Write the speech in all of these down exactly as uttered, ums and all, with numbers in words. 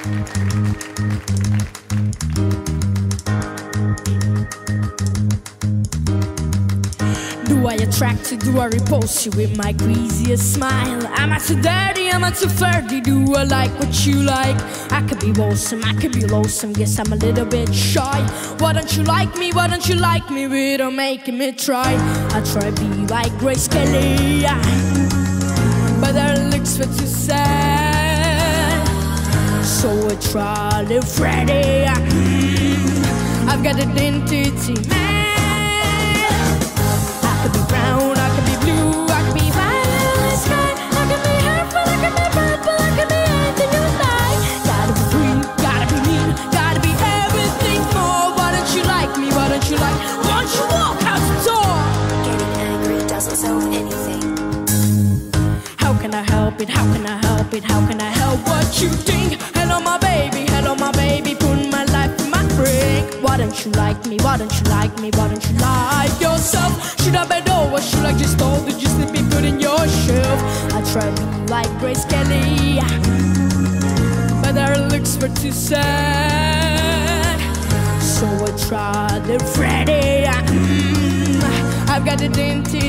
Do I attract you? Do I repulse you with my greasiest smile? Am I too dirty? Am I too flirty? Do I like what you like? I could be wholesome, I could be lonesome. Guess I'm a little bit shy. Why don't you like me? Why don't you like me without making me try? I try to be like Grace Kelly, but her looks were too sad. So I try Lil Freddie. mm, I've got identity, man. I could be brown, I could be blue, I could be violet in the sky. I could be hurtful, I could be purple, I could be anything you like. Gotta be green, gotta be mean, gotta be everything more. Why don't you like me? Why don't you like? Why don't you walk out the door? Getting angry doesn't solve anything. How can I help it? How can I help it? How can I help what you think? Hello my baby, hello my baby, put my life in my drink. Why don't you like me? Why don't you like me? Why don't you like yourself? Should I bend over? Should I just hold it? Just let me put in your shelf. I try to be like Grace Kelly, but her looks were too sad. So I tried the Freddie. mm, I've got identity,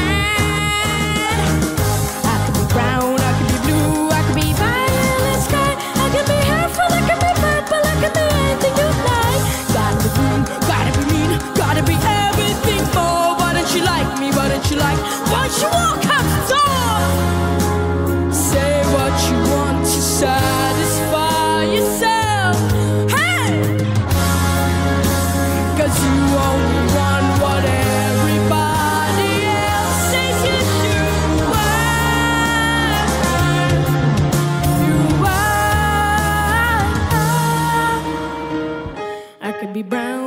man. I could be brown, I could be blue, I could be violet sky. I could be hurtful, I could be purple, I could be anything you like. Gotta be green, gotta be mean, gotta be everything more. Why don't you like me? Why don't you like? Why don't you walk out the door? Say what you want to satisfy yourself. Hey! Cause you only want what everybody else says you should want. You are. I could be brown,